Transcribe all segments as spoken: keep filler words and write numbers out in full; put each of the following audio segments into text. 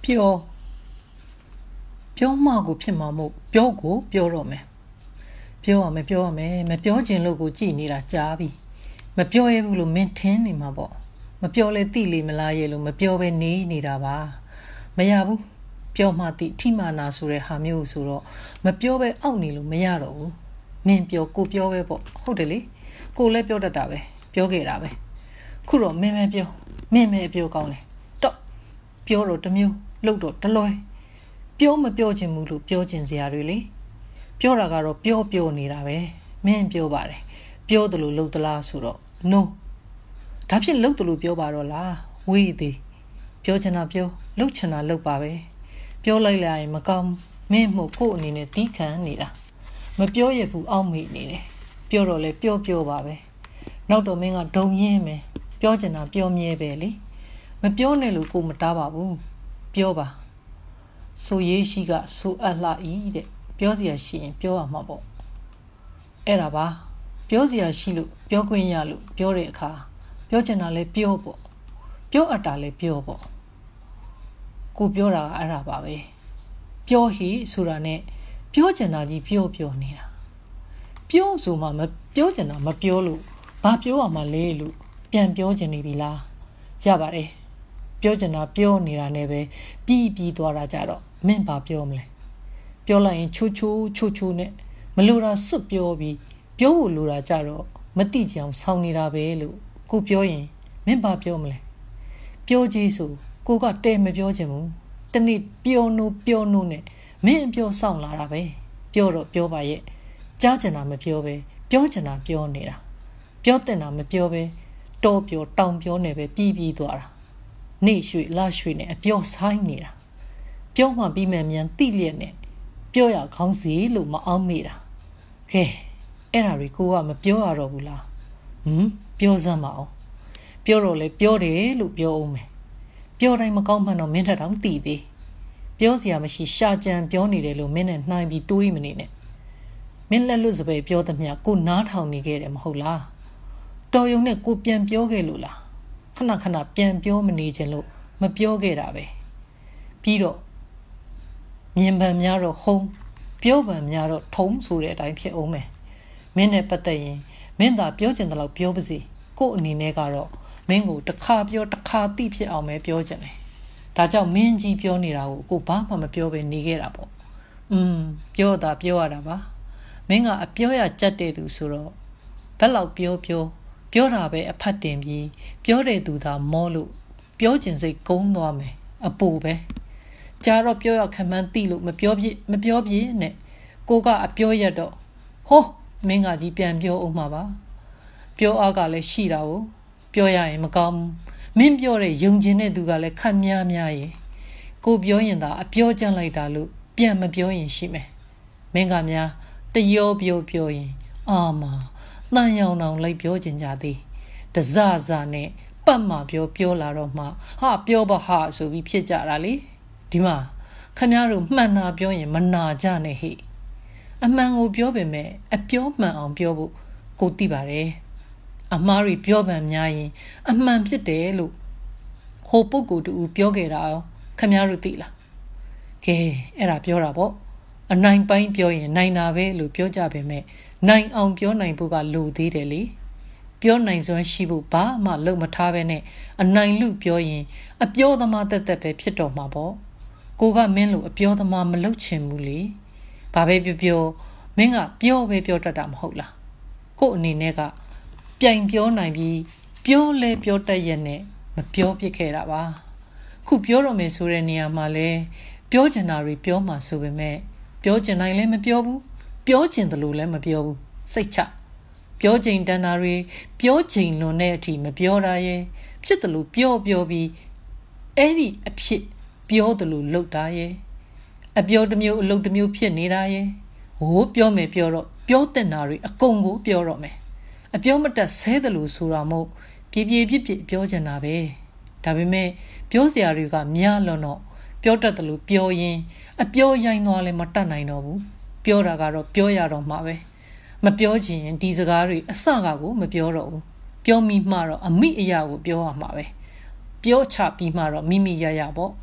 ပြောပြောမှကိုဖြစ်မှာမို့ပြောကိုပြောတော့မယ်ပြောရမယ်ပြောရမယ်မပြောခြင်းလို့ကိုကြည်နေတာကြားပြီမပြောရဘူးလို့မင်းထင်းနေမှာပေါ့မပြောလဲတိလေမလားရဲ့လို့မပြောပဲနေနေတာပါမရဘူးပြောမှတိထိမာနာဆိုတဲ့ဟာမျိုးဆိုတော့မပြောပဲအောက်နေလို့မရတော့ဘူးမင်းပြောကိုပြောပဲပေါ့ဟုတ်တယ်လေကိုလည်းပြောတတ်တာပဲပြောခဲ့တာပဲခုတော့မင်းပဲပြောမင်းပဲပြောကောင်းတယ်တော့ပြောတော့တစ်မျိုးလှုပ်တော့တလွဲပြောမပြောချင်ဘူးလို့ပြောချင်စရာတွေလေပြောတာကတော့ပြောပြောနေတာပဲမင်းပြောပါတယ်ပြောတယ်လို့လှုပ်သလားဆိုတော့ no ဒါဖြင့်လှုပ်တယ်လို့ပြောပါတော့လားဝေးသေးပြောချင်တာပြောလှုပ်ချင်တာလှုပ်ပါပဲပြောလိုက်လိုက်ရင်မကောင်းမင်းမို့ကို့အနေနဲ့တီးခံနေတာမပြောရဘူးအောက်မေ့နေတယ်ပြောတော့လဲပြောပြောပါပဲနောက်တော့မင်းကဒုံရင်းမယ်ပြောချင်တာပြောမြဲပဲလေမပြောနဲ့လို့ကိုမတားပါဘူးပြောပါဆိုရေးရှိကဆိုအပ်လာဤတဲ့ပြောစရာရှိရင်ပြောရမှာပေါ့အဲ့ဒါပါပြောစရာရှိလို့ပြောခွင့်ရလို့ပြောတဲ့အခါပြောချင်တာလဲပြောပေါ့ပြောအပ်တာလဲပြောပေါ့ကိုပြောတာကအဲ့ဒါပါပဲပြောဟိဆိုတာနဲ့ပြောချင်တာကြီးပြောပြောနေတာပြောဆိုမှမပြောချင်တာမပြောလို့ဘာပြောရမှာလဲလို့ပြန်ပြောချင်နေပြီလားရပါတယ်ပြောချင်တာပြောနေတာနဲ့ပဲပြီးပြီးသွားတာကြတော့မင်းဘာပြောမလဲပြောလိုက်ရင်ချိုးချိုးချိုးချိုးနဲ့မလိုတာစွတ်ပြောပြီးပြောဖို့လိုတာကြတော့မတိကြအောင်ဆောင်းနေတာပဲလို့ကိုပြောရင်မင်းဘာပြောမလဲပြောကြီးဆိုကိုကတဲမပြောချင်ဘူးတနေ့ပြောနိုးပြောနိုးနဲ့မင်းပြောဆောင်လာတာပဲပြောတော့ပြောပါရဲ့ကြားချင်တာမပြောပဲပြောချင်တာပြောနေတာပြောတင်တာမပြောပဲတော့ပြောတောင်ပြောနေပဲပြီးပြီးသွားတာနေရွှေလာရွှေနဲ့အပြောဆိုင်နေတာပြောမှပြီးမှမြန်တိလျက်နဲ့ပြောရခေါင်းစီလို့မအောင်မိတာကဲအဲ့ဒါတွေကိုကမပြောရတော့ဘူးလားဟမ်ပြောစမ်းမအောင်ပြောတော့လေပြောတယ်လို့ပြောအောင်မယ်ပြောတိုင်းမကောင်းမှန်းတော့မင်းထက်တောင်တည်သေးပြောစရာမရှိရှာကြံပြောနေတယ်လို့မင်းနဲ့နှိုင်းပြီးတွေးမနေနဲ့မင်းလက်လွတ်စပယ်ပြောသမျှကိုနားထောင်နေခဲ့တယ်မဟုတ်လားတော်ယုံနဲ့ကိုပြန်ပြောခဲ့လို့လားခဏခဏပြန်ပြောမနေချင်လို့မပြောခဲ့တာပဲပြီးတော့မြင်ပန်များတော့ဟုံးပြောပန်များတော့ထုံးဆိုတဲ့အတိုင်းဖြစ်အောင်မယ်မင်းနဲ့ပတ်သက်ရင်မင်းသာပြောချင်တယ်လို့ပြောပါစေကို့အနေနဲ့ကတော့မင်းကိုတစ်ခါပြောတစ်ခါသိဖြစ်အောင်ပဲပြောချင်တယ်ဒါကြောင့်မင်းကြီးပြောနေတာကိုကိုဘာမှမပြောဘဲနေခဲ့တာပေါ့อืมပြောတာပြောရတာပါမင်းကအပြောရကြက်တဲ့သူဆိုတော့ဘက်လောက်ပြောပြောပြောတာပဲအဖတ်တင်ပြီးပြောတဲ့သူသာမောလို့ပြောချင်စိတ်ကုန်းသွားမယ်အပူပဲကြားတော့ပြောရခံမှန်းသိလို့မပြောပြမပြောပြနဲ့ကိုကအပြောရတော့ဟောမင်းကကြီးပြန်ပြောအောင်မှာပါပြောအားကလည်းရှိတာကိုပြောရရင်မကောင်းမင်းပြောတဲ့ယုံကျင်တဲ့သူကလည်းခက်များများရဲ့ကိုပြောရင်သာအပြောကြမ်းလိုက်တာလို့ပြန်မပြောရင်ရှိမယ်မင်းကများတရောပြောပြောရင်အာမတန်ရောင်တောင်လိုက်ပြောချင်ကြသည်တစစနဲ့ပတ်မှပြောပြောလာတော့မှဟာပြောပါဟာဆိုပြီးဖြစ်ကြတာလေဒီမှာခမည်းတော်မှန်တာပြောရင်မနာကြနဲ့ဟိအမှန်ကိုပြောပေမဲ့အပြောမှန်အောင်ပြောဖို့ကိုသိပါတယ်အမားတွေပြောပန်များရင်အမှန်ဖြစ်တယ်လို့ဟိုပုဂ္ဂိုလ်တူပြောခဲ့တာအောင်ခမည်းတော်သိလားကဲအဲ့ဒါပြောတာပေါ့အနိုင်ပိုင်းပြောရင်နိုင်တာပဲလို့ပြောကြပေမဲ့နိုင်အောင်ပြောနိုင်ဖို့ကလိုသေးတယ်လေပြောနိုင်စွမ်းရှိဖို့ဘာမှလုံမထားပဲနဲ့အနိုင်လူပြောရင်အပြောသမားတက်တက်ပဲဖြစ်တော့မှာပေါ့ကိုကမင်းလို့အပြောသမားမလုပ်ချင်ဘူးလေဘာပဲပြောပြောမင်းကပြောပဲပြောတတ်တာမဟုတ်လားကို့အနေနဲ့ကပြိုင်ပြောနိုင်ပြီးပြောလဲပြောတတ်ရဲ့နဲ့မပြောပြခဲ့တာပါခုပြောတော့မယ်ဆိုတဲ့နေရာမှာလဲပြောချင်တာတွေပြောမှဆိုပေမဲ့ပြောချင်တိုင်းလည်းမပြောဘူးပြောချင်တယ်လို့လည်းမပြောဘူးစိတ်ချပြောချင်တန်တာတွေပြောချင်လွန်တဲ့အထိမပြောတာရဲ့ဖြစ်တယ်လို့ပြောပြောပြီးအဲ့ဒီအဖြစ်ပြောတယ်လို့လုပ်တာရဲ့အပြောတစ်မျိုးအလုပ်တစ်မျိုးဖြစ်နေတာရဲ့ဟိုးပြောမယ်ပြောတော့ပြောတဲ့နာတွေအကုန်ကိုပြောတော့မယ်အပြောမတက်ဆဲတယ်လို့ဆိုတာမို့ပြေပြေပြစ်ပြစ်ပြောချင်တာပဲဒါပေမဲ့ပြောစရာတွေကများလွန်းတော့ပြောတတ်တယ်လို့ပြောရင်အပြောရိုင်းသွားလဲမတတ်နိုင်တော့ဘူးပြောတာကတော့ပြောရတော့မှာပဲမပြောချင်ရင်ဒီစကားတွေအစကကိုမပြောတော့ဘူးပြောမိမှတော့အမိအရာကိုပြောရမှာပဲပြောချပြီးမှတော့မိမိရရပေါ့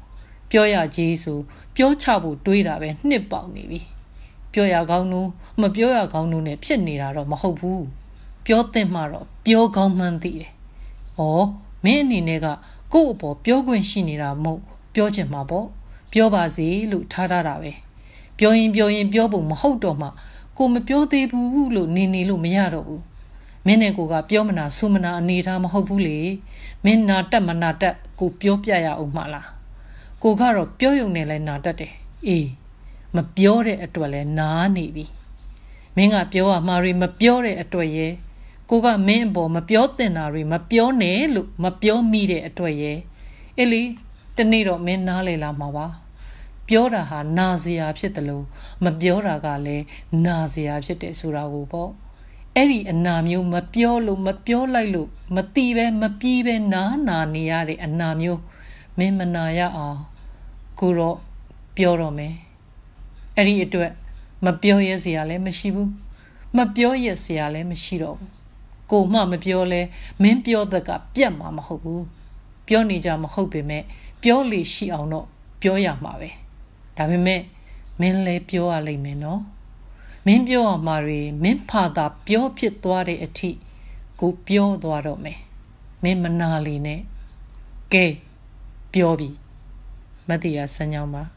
ပြောရကြီးဆိုပြောချဖို့တွေးတာပဲနှစ်ပေါက်နေပြီပြောရကောင်းလို့မပြောရကောင်းလို့နဲ့ဖြစ်နေတာတော့မဟုတ်ဘူးပြောသင့်မှတော့ပြောကောင်းမှန်းသိတယ်ဩမင်းအနေနဲ့ကကို့အပေါ်ပြောခွင့်ရှိနေတာမဟုတ်ပြောချင်မှာပေါ့ပြောပါစေလို့ထားထားတာပဲပြောရင်ပြောရင်ပြောဖို့မဟုတ်တော့မှကိုမပြောသေးဘူးလို့နေနေလို့မရတော့ဘူးမင်းနဲ့ကိုကပြောမနာဆူမနာအနေထားမဟုတ်ဘူးလေမင်းနာတက်မနာတက်ကိုပြောပြရအောင်မလားကိုကတော့ပြောရုံနဲ့လဲနာတက်တယ်အေးမပြောတဲ့အတွက်လဲနားနေပြီမင်းကပြောရမှာတွေမပြောတဲ့အတွက်ရဲ့ကိုကမင်းအပေါ်မပြောသင့်တာတွေမပြောနဲ့လို့မပြောမိတဲ့အတွက်ရဲ့အေးလေတနေ့တော့မင်းနားလေလာမှာပါပြောတာဟာနာစရာဖြစ်တယ်လို့မပြောတာကလည်းနာစရာဖြစ်တယ်ဆိုတာကိုပေါ့အဲ့ဒီအနာမျိုးမပြောလို့မပြောလိုက်လို့မတိပဲမပြီးပဲနားနာနေရတဲ့အနာမျိုးမင်းမနာရအောင်ကိုတော့ပြောတော့မယ်အဲ့ဒီအတွက်မပြောရစရာလည်းမရှိဘူးမပြောရစရာလည်းမရှိတော့ဘူးကိုမှမပြောလဲမင်းပြောတဲ့ကပြတ်မှာမဟုတ်ဘူးပြောနေကြမဟုတ်ပေမဲ့ပြောလေရှိအောင်တော့ပြောရမှာပဲဒါပေမဲ့မင်းလည်းပြောရလိမ့်မယ်နော်မင်းပြောရမှာတွေမင်းဖာသာပြောဖြစ်သွားတဲ့အထိကိုပြောသွားတော့မယ်မင်းမနာလီနဲ့ကဲပြောပြီမတိရဆန်းကြောင်းပါ